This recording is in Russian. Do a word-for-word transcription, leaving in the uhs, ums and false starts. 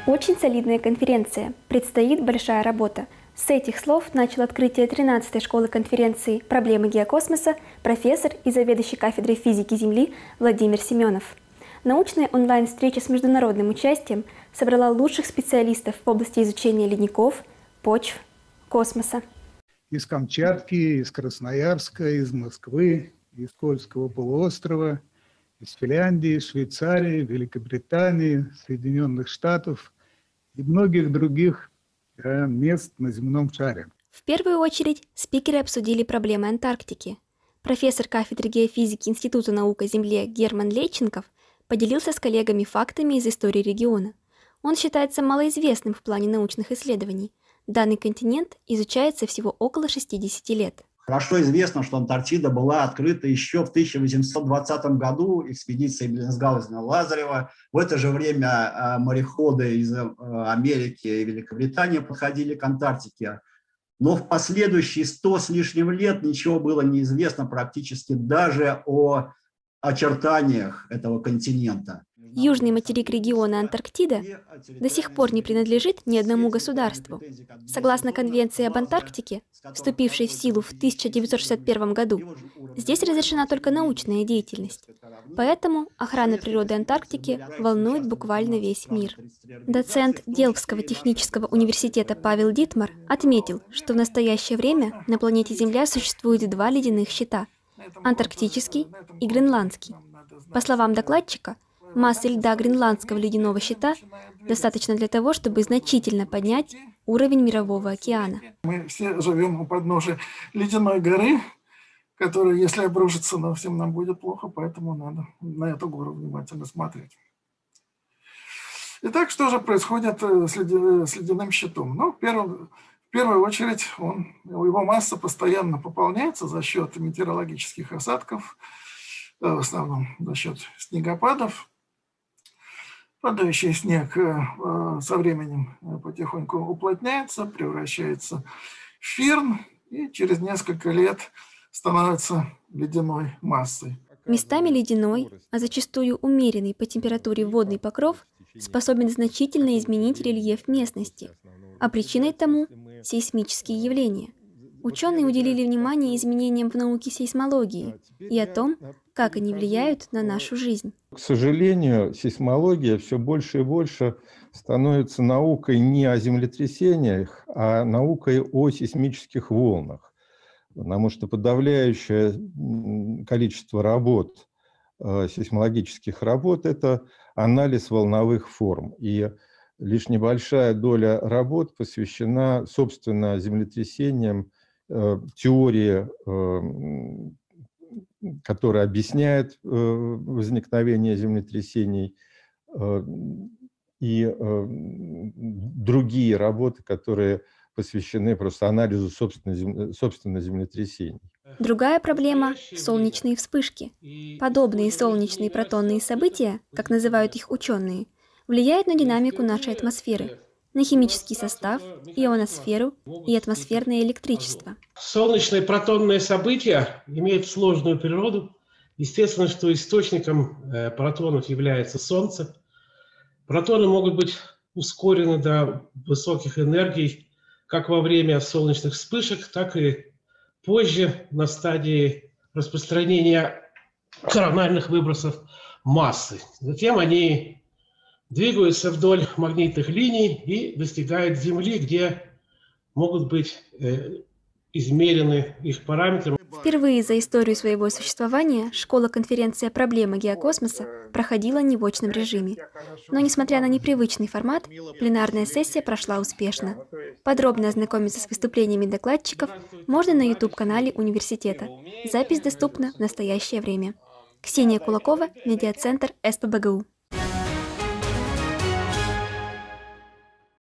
Очень солидная конференция. Предстоит большая работа. С этих слов начал открытие тринадцатой школы конференции «Проблемы геокосмоса» профессор и заведующий кафедрой физики Земли Владимир Семенов. Научная онлайн-встреча с международным участием собрала лучших специалистов в области изучения ледников, почв, космоса. Из Камчатки, из Красноярска, из Москвы, из Кольского полуострова, из Финляндии, Швейцарии, Великобритании, Соединенных Штатов и многих других э, мест на земном шаре. В первую очередь спикеры обсудили проблемы Антарктики. Профессор кафедры геофизики Института наук о Земле Герман Лейченков поделился с коллегами фактами из истории региона. Он считается малоизвестным в плане научных исследований. Данный континент изучается всего около шестидесяти лет. Хорошо известно, что Антарктида была открыта еще в тысяча восемьсот двадцатом году экспедицией Беллинсгаузена-Лазарева. В это же время мореходы из Америки и Великобритании подходили к Антарктике. Но в последующие сто с лишним лет ничего было неизвестно практически даже о очертаниях этого континента. Южный материк региона Антарктида до сих пор не принадлежит ни одному государству. Согласно Конвенции об Антарктике, вступившей в силу в тысяча девятьсот шестьдесят первом году, здесь разрешена только научная деятельность. Поэтому охрана природы Антарктики волнует буквально весь мир. Доцент Делфтского технического университета Павел Дитмар отметил, что в настоящее время на планете Земля существует два ледяных щита – антарктический и гренландский. По словам докладчика, массы льда гренландского ледяного щита достаточно для того, чтобы значительно поднять уровень Мирового океана. Мы все живем у подножия ледяной горы, которая, если обрушится, но всем нам будет плохо, поэтому надо на эту гору внимательно смотреть. Итак, что же происходит с ледяным щитом? Ну, в первую, в первую очередь, он, его масса постоянно пополняется за счет метеорологических осадков, в основном за счет снегопадов. Падающий снег со временем потихоньку уплотняется, превращается в фирн и через несколько лет становится ледяной массой. Местами ледяной, а зачастую умеренный по температуре водный покров способен значительно изменить рельеф местности, а причиной тому – сейсмические явления. Ученые уделили внимание изменениям в науке сейсмологии и о том, как они влияют на нашу жизнь. К сожалению, сейсмология все больше и больше становится наукой не о землетрясениях, а наукой о сейсмических волнах. Потому что подавляющее количество работ, сейсмологических работ, это анализ волновых форм. И лишь небольшая доля работ посвящена, собственно, землетрясениям, теории, которая объясняет возникновение землетрясений, и другие работы, которые посвящены просто анализу собственно, собственно землетрясений. Другая проблема – солнечные вспышки. Подобные солнечные протонные события, как называют их ученые, влияют на динамику нашей атмосферы, на химический состав, ионосферу и атмосферное электричество. Солнечные протонные события имеют сложную природу. Естественно, что источником протонов является Солнце. Протоны могут быть ускорены до высоких энергий как во время солнечных вспышек, так и позже на стадии распространения корональных выбросов массы. Затем они двигаются вдоль магнитных линий и достигают Земли, где могут быть э, измерены их параметры. Впервые за историю своего существования школа-конференция «Проблемы геокосмоса» проходила не в очном режиме. Но, несмотря на непривычный формат, пленарная сессия прошла успешно. Подробно ознакомиться с выступлениями докладчиков можно на ютуб-канале университета. Запись доступна в настоящее время. Ксения Кулакова, медиацентр эс пэ бэ гэ у.